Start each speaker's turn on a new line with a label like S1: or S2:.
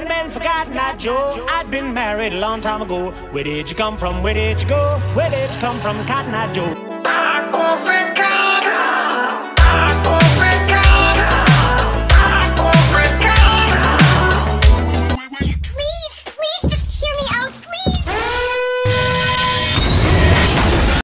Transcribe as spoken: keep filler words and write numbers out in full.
S1: hadn't been for Cotton Eye Joe, I'd been married a long time ago. Where did you come from? Where did you go? Where did you come from, Cotton Eye Joe?